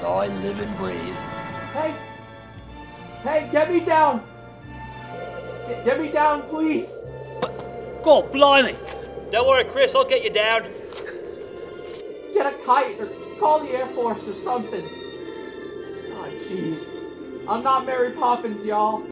place I live and breathe. Hey! Hey, get me down! Get me down, please! God blimey! Don't worry, Chris, I'll get you down. Get a kite or call the Air Force or something. Oh, jeez. I'm not Mary Poppins, y'all.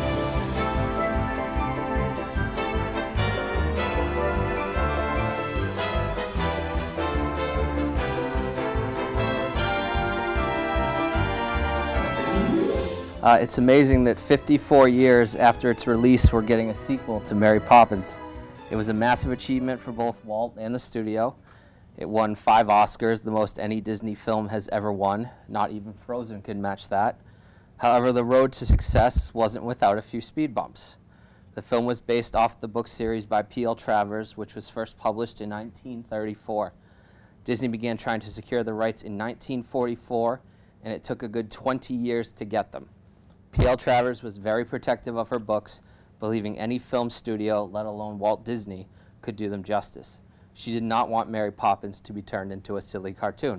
It's amazing that 54 years after its release, we're getting a sequel to Mary Poppins. It was a massive achievement for both Walt and the studio. It won 5 Oscars, the most any Disney film has ever won. Not even Frozen could match that. However, the road to success wasn't without a few speed bumps. The film was based off the book series by P.L. Travers, which was first published in 1934. Disney began trying to secure the rights in 1944, and it took a good 20 years to get them. P.L. Travers was very protective of her books, believing any film studio, let alone Walt Disney, could do them justice. She did not want Mary Poppins to be turned into a silly cartoon.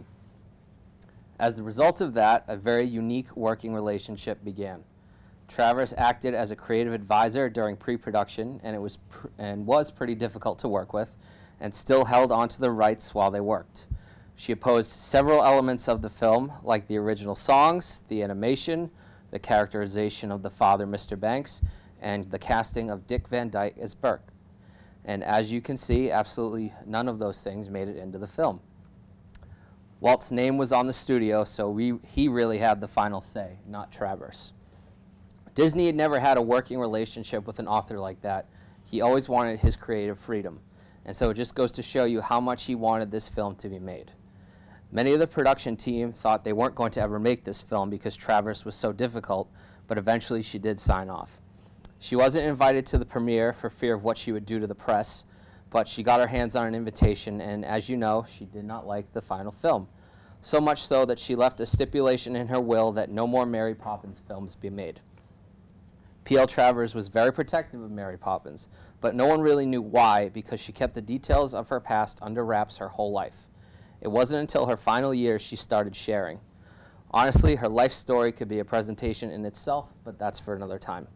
As the result of that, a very unique working relationship began. Travers acted as a creative advisor during pre-production, and was pretty difficult to work with, and still held onto the rights while they worked. She opposed several elements of the film, like the original songs, the animation, the characterization of the father, Mr. Banks, and the casting of Dick Van Dyke as Bert. And as you can see, absolutely none of those things made it into the film. Walt's name was on the studio, so he really had the final say, not Travers. Disney had never had a working relationship with an author like that. He always wanted his creative freedom. And so it just goes to show you how much he wanted this film to be made. Many of the production team thought they weren't going to ever make this film because Travers was so difficult, but eventually she did sign off. She wasn't invited to the premiere for fear of what she would do to the press, but she got her hands on an invitation, and as you know, she did not like the final film. So much so that she left a stipulation in her will that no more Mary Poppins films be made. P.L. Travers was very protective of Mary Poppins, but no one really knew why, because she kept the details of her past under wraps her whole life. It wasn't until her final years she started sharing. Honestly, her life story could be a presentation in itself, but that's for another time.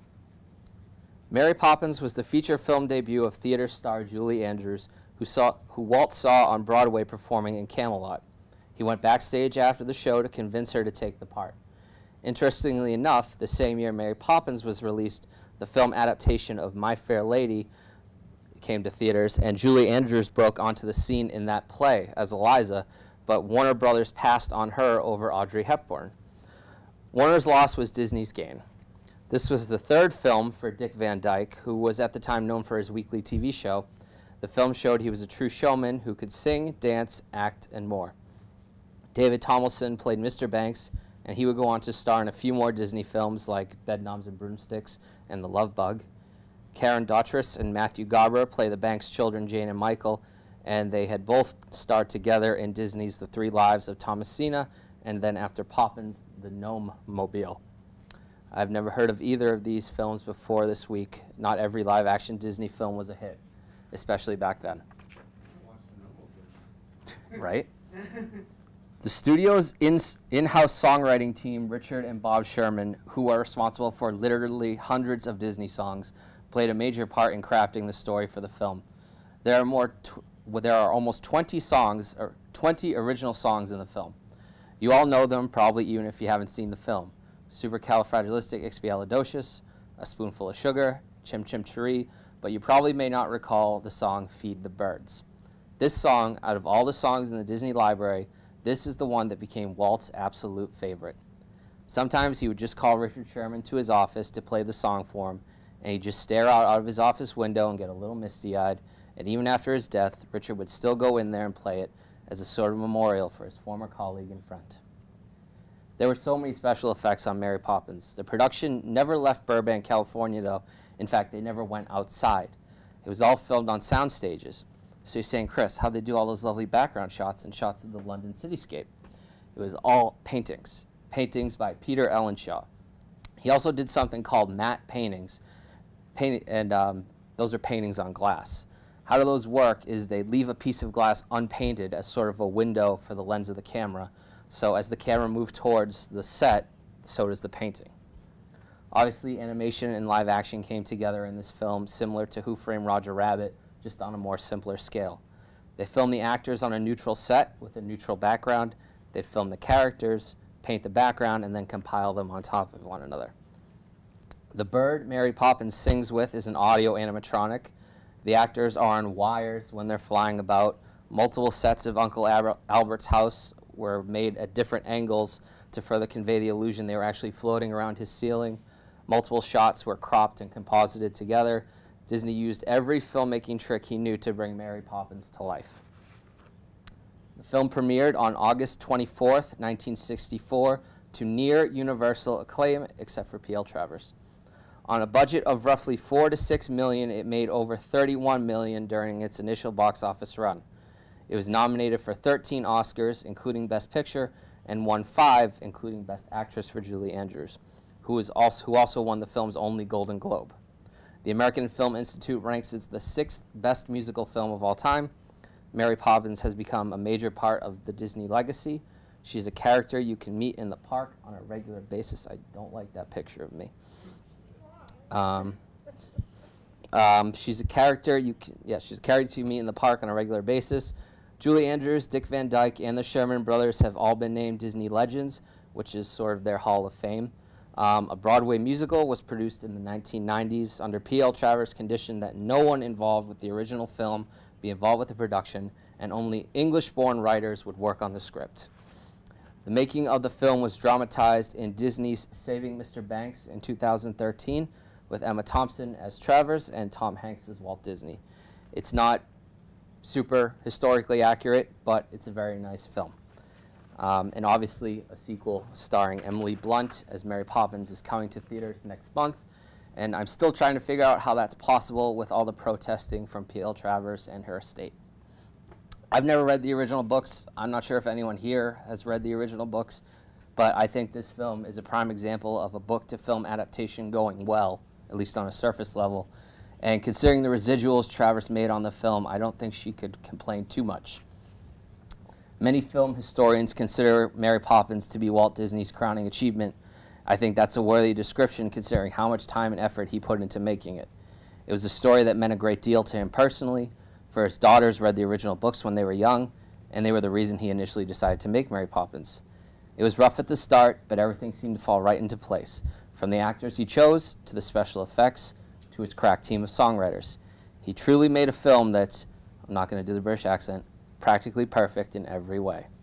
Mary Poppins was the feature film debut of theater star Julie Andrews, who Walt saw on Broadway performing in Camelot. He went backstage after the show to convince her to take the part. Interestingly enough, the same year Mary Poppins was released, the film adaptation of My Fair Lady came to theaters, and Julie Andrews broke onto the scene in that play as Eliza, but Warner Brothers passed on her over Audrey Hepburn. Warner's loss was Disney's gain. This was the 3rd film for Dick Van Dyke, who was at the time known for his weekly TV show. The film showed he was a true showman who could sing, dance, act, and more. David Tomlinson played Mr. Banks, and he would go on to star in a few more Disney films like Bedknobs and Broomsticks and The Love Bug. Karen Daughtris and Matthew Garber play the Banks children, Jane and Michael, and they had both starred together in Disney's The 3 Lives of Thomasina, and then after Poppins, The Gnome Mobile. I've never heard of either of these films before this week. Not every live-action Disney film was a hit, especially back then. Right? The studio's in-house songwriting team, Richard and Bob Sherman, who are responsible for literally hundreds of Disney songs, played a major part in crafting the story for the film. There are almost 20 songs, or 20 original songs in the film. You all know them, probably even if you haven't seen the film. Supercalifragilisticexpialidocious, A Spoonful of Sugar, Chim Chim Cheree, but you probably may not recall the song Feed the Birds. This song, out of all the songs in the Disney library, this is the one that became Walt's absolute favorite. Sometimes he would just call Richard Sherman to his office to play the song for him, and he'd just stare out of his office window and get a little misty-eyed, and even after his death, Richard would still go in there and play it as a sort of memorial for his former colleague and friend. There were so many special effects on Mary Poppins. The production never left Burbank, California, though. In fact, they never went outside. It was all filmed on sound stages. So you're saying, Chris, how'd they do all those lovely background shots and shots of the London cityscape? It was all paintings. Paintings by Peter Ellenshaw. He also did something called matte paintings. Those are paintings on glass. How do those work is they leave a piece of glass unpainted as sort of a window for the lens of the camera, So as the camera moved towards the set, so does the painting. Obviously, animation and live action came together in this film, similar to Who Framed Roger Rabbit, just on a more simpler scale. They filmed the actors on a neutral set with a neutral background. They'd film the characters, paint the background, and then compile them on top of one another. The bird Mary Poppins sings with is an audio animatronic. The actors are on wires when they're flying about. Multiple sets of Uncle Albert's house were made at different angles to further convey the illusion they were actually floating around his ceiling. Multiple shots were cropped and composited together. Disney used every filmmaking trick he knew to bring Mary Poppins to life. The film premiered on August 24th, 1964, to near universal acclaim, except for P.L. Travers. On a budget of roughly $4 to $6 million, it made over $31 million during its initial box office run. It was nominated for 13 Oscars, including Best Picture, and won 5, including Best Actress for Julie Andrews, who also won the film's only Golden Globe. The American Film Institute ranks it the 6th best musical film of all time. Mary Poppins has become a major part of the Disney legacy. She's a character you can meet in the park on a regular basis. I don't like that picture of me. She's a character you meet in the park on a regular basis. Julie Andrews, Dick Van Dyke, and the Sherman Brothers have all been named Disney Legends, which is sort of their Hall of Fame. A Broadway musical was produced in the 1990s under P.L. Travers' condition that no one involved with the original film be involved with the production, and only English-born writers would work on the script. The making of the film was dramatized in Disney's Saving Mr. Banks in 2013, with Emma Thompson as Travers and Tom Hanks as Walt Disney. It's not super historically accurate, but it's a very nice film. And obviously, a sequel starring Emily Blunt as Mary Poppins is coming to theaters next month. And I'm still trying to figure out how that's possible with all the protesting from P.L. Travers and her estate. I've never read the original books. I'm not sure if anyone here has read the original books, but I think this film is a prime example of a book-to-film adaptation going well, at least on a surface level. And considering the residuals Travers made on the film, I don't think she could complain too much. Many film historians consider Mary Poppins to be Walt Disney's crowning achievement. I think that's a worthy description considering how much time and effort he put into making it. It was a story that meant a great deal to him personally, for his daughters read the original books when they were young, and they were the reason he initially decided to make Mary Poppins. It was rough at the start, but everything seemed to fall right into place, from the actors he chose, to the special effects, to his crack team of songwriters. He truly made a film that's, I'm not going to do the British accent, practically perfect in every way.